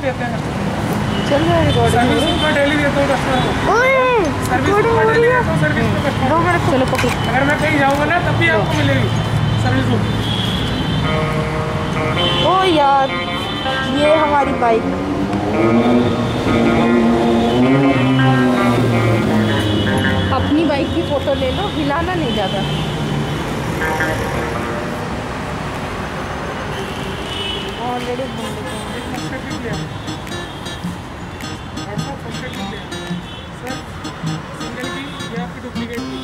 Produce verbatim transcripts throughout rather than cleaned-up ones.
देते हैं। चल रहा है रिकॉर्डिंग। सर्विस बुक मैं डेली देता हूँ कस्टमर को। ओए सर्विस बुक मैं डेली देता हूँ सर्विस बुक कस्टमर दो मिनट चलो पकड़। अगर मैं कहीं जाऊँगा ना तब भी आपको मिलेगी सर्विस बुक। ओ यार ये हमारी बाइक। अपनी बाइक की फोटो ले लो, हिलाना नहीं ज़्यादा। ऑलरेडी घूम लेते हैं। सर सिंगल की ये आपकी डुप्लीकेट की।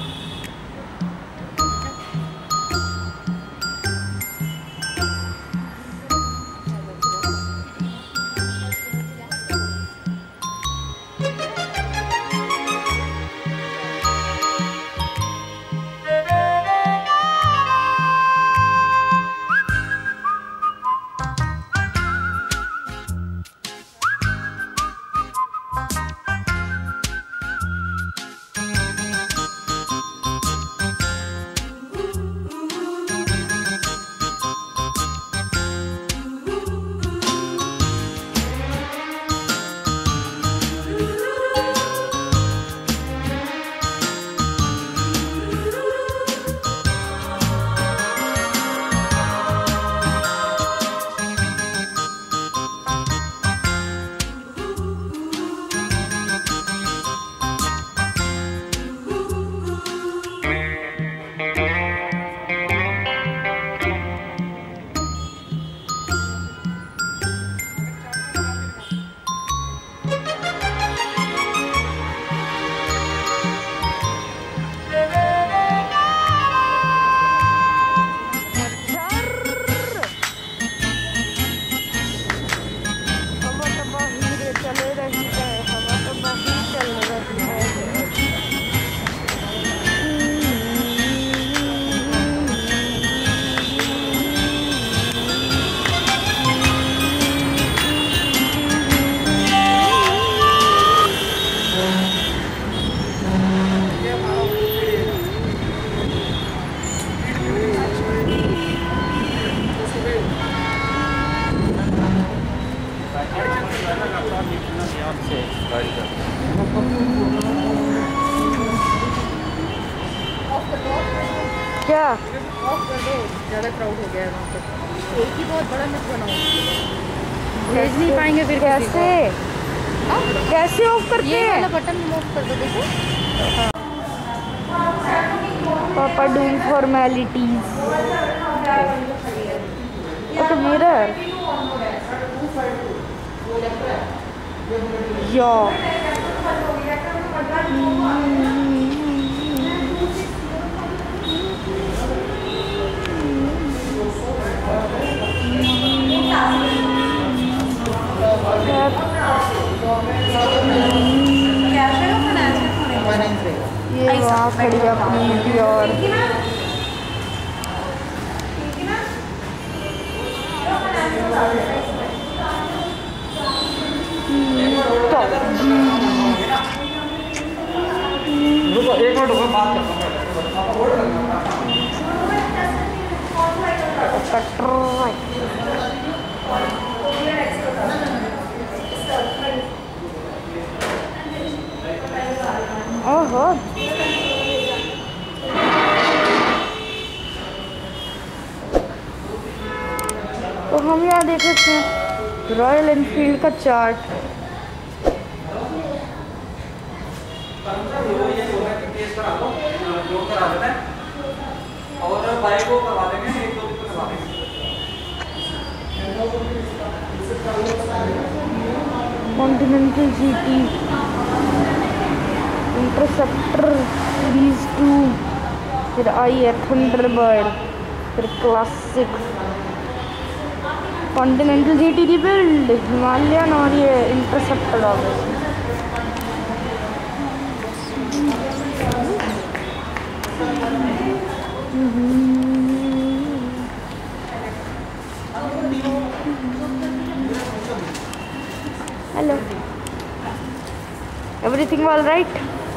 क्या ऑफ कर दो, ज़्यादा क्राउड हो गया है वहाँ पे। एक ही बहुत बड़ा मत बनाओ, भेज नहीं पाएंगे फिर। कैसे कैसे ऑफ करते हैं? ये वाला बटन ऑफ कर दो। देखो पापा डूइंग फॉर्मेलिटीज। ओके मिरर या ये वहाँ खड़ी है अपनी और एक मिनट होगा बात करता ओहो तो हम यहाँ देख सकते हैं रॉयल एनफील्ड का चार्ट। और बाइक को करवा देंगे, एक दो दिन में करवा देंगे। Continental GT, Interceptor series two, फिर आई है थंडरबर्ड, फिर Classic, Continental GT rebuild, Himalayan और ये इंटरसेप्टर आ गए। Hello, everything all right?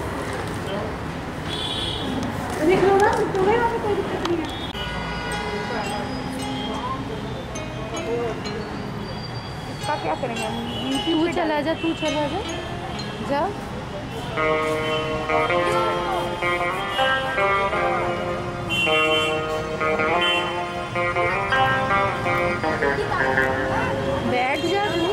देख लो ना, तुम्हें वहाँ पे कोई दिक्कत नहीं है। इसका चला क्या करेंगे हम? यूट्यूब तू पे चला जा, तू चला जा जा। बैठ जा तू।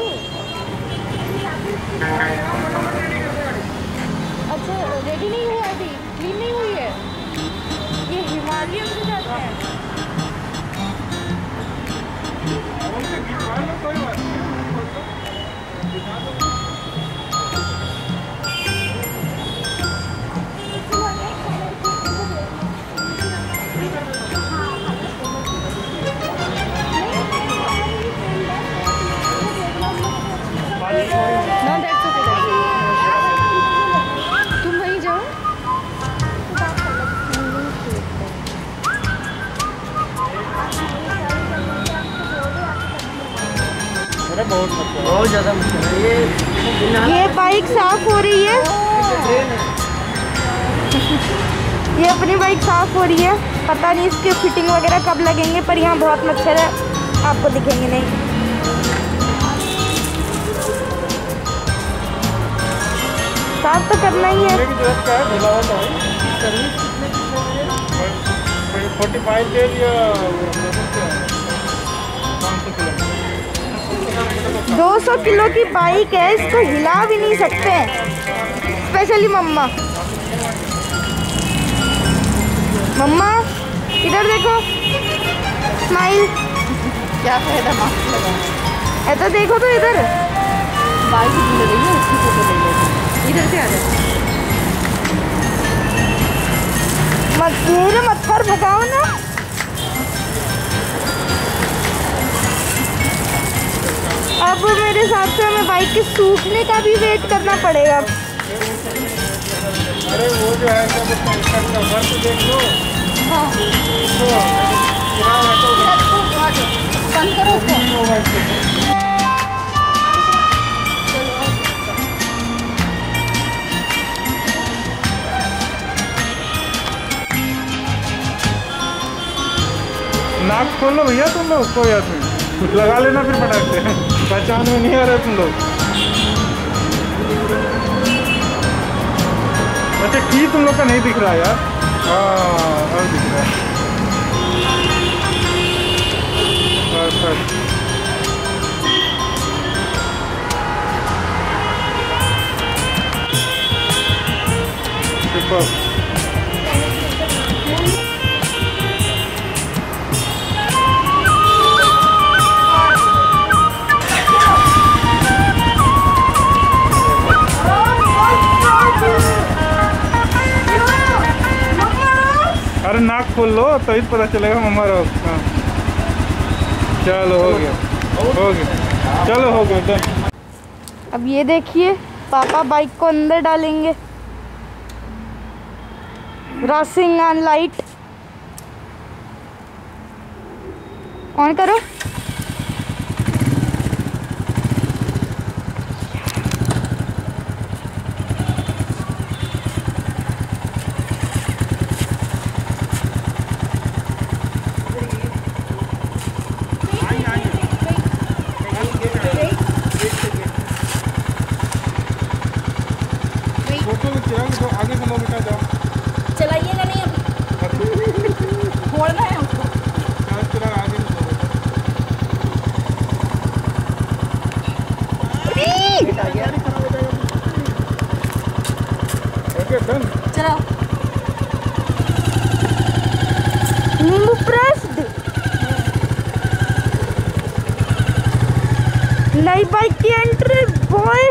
अच्छा रेडी नहीं हुआ अभी, क्लीन नहीं हुई है। ये हिमालयन से जाते हैं। कोई बात नहीं। No, that's okay. तुम वहीं जाओ। अरे बहुत मुश्किल बहुत ज़्यादा मुश्किल है ये। ये बाइक साफ हो रही है। ये अपनी बाइक साफ हो रही है। पता नहीं इसके फिटिंग वगैरह कब लगेंगे, पर यहाँ बहुत मच्छर है, आपको दिखेंगे नहीं। साफ तो करना ही है। जरूरत क्या है, ढीला होता है। सर्विस कितने फोर्टी फाइव डेज या पाँच सौ किलोमीटर। दो सौ किलो की बाइक है, इसको हिला भी नहीं सकते हैं, स्पेशली मम्मा। मम्मा इधर देखो, स्माइल। क्या फायदा मास्क लगा। ऐसा देखो तो इधर। बाइक धुल रही है, उसकी फोटो ले लेते। इधर से आ जा। मत मेरे मच्छर भगाओ ना। अब मेरे हिसाब से हमें बाइक के सूखने का भी वेट करना पड़ेगा। अरे वो जो है क्या बोलते हैं, इसका वर्क देख लो। हाँ तो गिरा है तो बंद करो उसको। नाक खोल लो भैया तुम लोग, कोई आदमी लगा लेना फिर फटाक से। पहचान में नहीं आ रहे तुम लोग। अच्छा की तुम लोग का नहीं दिख रहा यार। हाँ अब दिख रहा है। परफेक्ट। सुपर। अरे नाक खोल लो तभी तो पता चलेगा मम्मा रहो। हाँ चलो हो गया, हो गया, चलो हो गया डन। अब ये देखिए, पापा बाइक को अंदर डालेंगे। रसिंग ऑन लाइट ऑन करो। तो आगे से बेटा जाओ। चलाइएगा नहीं अभी, छोड़ना है उसको। आगे ओके डन। चलाओ। नींबू प्रेस्ड। नई बाइक की एंट्री बॉय।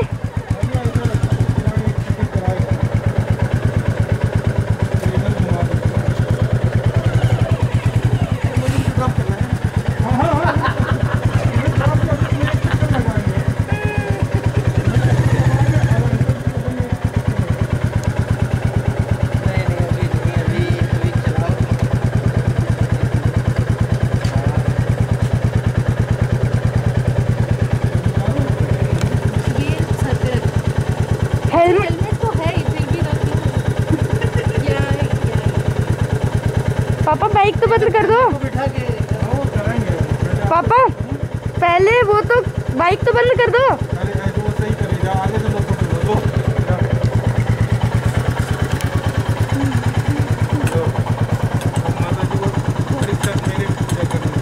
पापा बाइक तो बंद कर दो। पापा पहले वो तो बाइक तो बंद कर दो। अरे ऐसे वो सही करे, जा आगे से लो पकड़ लो। माता जी को बड़ी साथ मेरे पूजा करनी।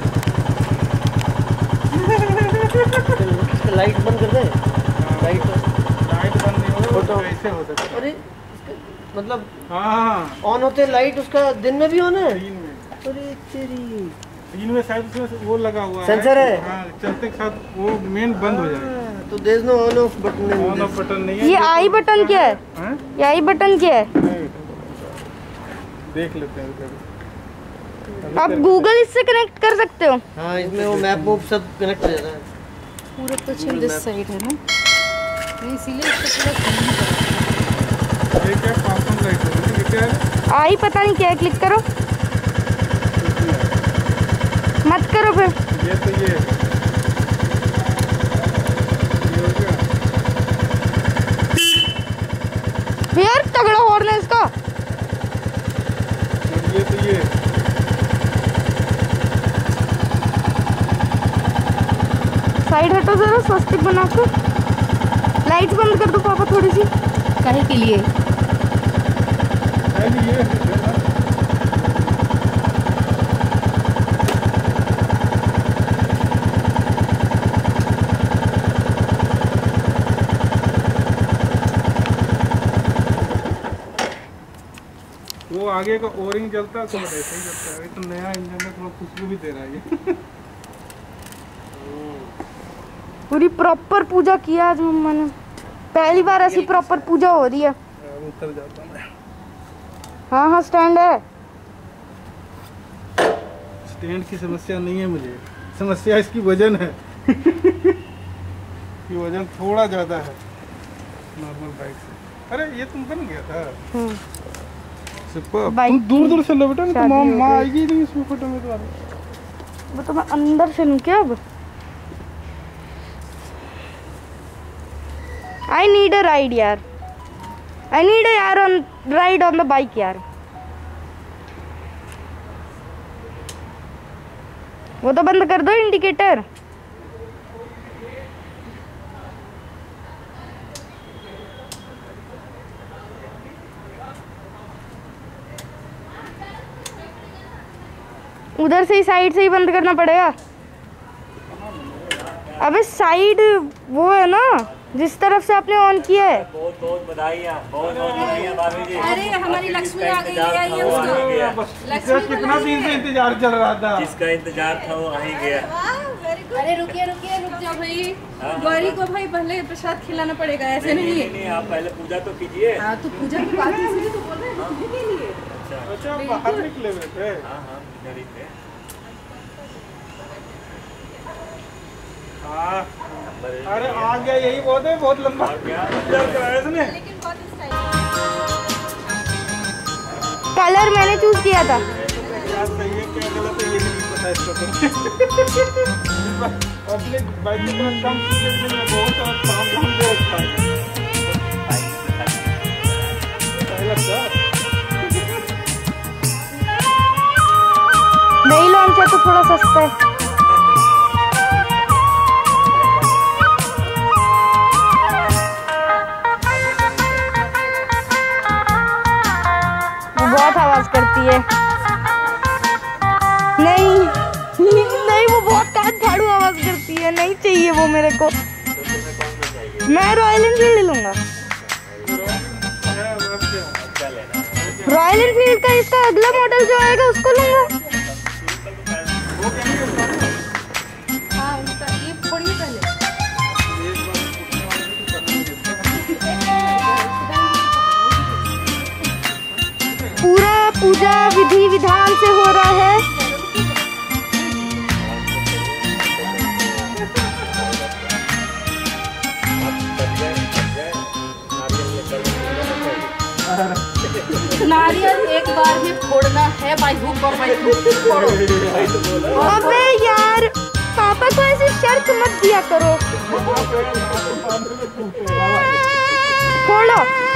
लाइट बंद कर दे। लाइट लाइट बंद नहीं हो फोटो तो कैसे हो सकता है? अरे मतलब हाँ ऑन होते लाइट उसका दिन में भी ऑन है। तीन में अरे तेरी तीन में शायद उसमें वो लगा हुआ सेंसर है। हाँ, चलते के साथ वो मेन बंद हो जाएगा। तो there is no on off button. On off button नहीं है। ये आई बटन क्या है? हाँ? ये आई बटन क्या है? देख लेते हैं। आप गूगल इससे कनेक्ट कर सकते हो। हाँ इसमें वो मैप वूप सब कनेक्ट हो जाता है। पूरा कुछ इन दिस साइड है ना, नहीं इसीलिए इसको पूरा ये क्या पासवर्ड लाइट है? ये क्या है? आई पता नहीं क्या है, क्लिक करो। मत करो फिर। ये तो ये ये हो गया। यार तगड़ा हॉर्न है इसका। और ये तो ये साइड हटो जरा, स्वस्तिक बनाकर। लाइट्स बंद कर दो पापा थोड़ी सी। काहे के लिए? है नहीं ये वो आगे का ओरिंग जलता है तो ऐसे ही जलता है। ये तो नया इंजन है, थोड़ा खुशबू भी दे रहा है ये। पूरी प्रॉपर पूजा किया आज मम्मा ने। पहली बार ऐसी प्रॉपर पूजा हो रही है। अब उतर जाता हूँ मैं। हाँ हाँ स्टैंड है। स्टैंड की समस्या नहीं है मुझे, समस्या इसकी वजन है। ये वजन थोड़ा ज़्यादा है नॉर्मल बाइक से। अरे ये तुम बन गया था। हम्म। सुपर। बाइक तुम दूर दूर से लो बेटा, नहीं तो शादी माँ हो माँ गई। आएगी नहीं इसमें फोटो में तुम्हारे। वो तो मैं अंदर से लूँ क्या अब? आई नीड अ राइड यार। आई नीड अ यार on ride on the bike यार। वो तो बंद कर दो इंडिकेटर। उधर से ही साइड से ही बंद करना पड़ेगा। अबे साइड वो है ना जिस तरफ से आपने ऑन किया है। बहुत बहुत बधाइयाँ, बहुत बहुत बधाइयाँ भाभी जी। अरे हमारी लक्ष्मी आ गई है, ये वो आ उसको ही गया। इसका कितना दिन से इंतजार चल रहा था। जिसका इंतजार था वो आ ही गया। अरे रुकिए रुकिए रुक जाओ भाई, गौरी को भाई पहले प्रसाद खिलाना पड़ेगा, ऐसे नहीं नहीं। नहीं, आप पहले पूजा तो कीजिए। हाँ तो पूजा की बात है, इसलिए तो बोल रहे हैं पूजा के लिए। अच्छा अच्छा बाहर निकले हुए थे। हाँ हाँ इधर ही थे। हाँ, नंबर एक अरे आ गया, यही बहुत है, बहुत लंबा और क्या? इंतजार कराया इसने। लेकिन बहुत स्टाइल। कलर मैंने चूज किया था। क्या सही है क्या गलत है ये नहीं पता इसको तो। अपने बाइक की तरफ कम स्पीड में बहुत सारा काम काम दे रखा है। सही लगता है। नहीं लॉन्च है तो थोड़ा सस्ता है। वो बहुत आवाज करती है। नहीं नहीं वो बहुत कान फाड़ू आवाज करती है, नहीं चाहिए वो मेरे को। मैं रॉयल एनफील्ड लूंगा। रॉयल एनफील्ड का इसका अगला मॉडल जो आएगा उसको लूंगा। हाँ उसका ये छोड़िए पहले। पूरा पूजा विधि विधान से हो रहा है। नारियल एक बार ही फोड़ना है, बाई हुक और बाई हुक। अबे यार पापा को ऐसी शर्त मत दिया करो। फोड़ो।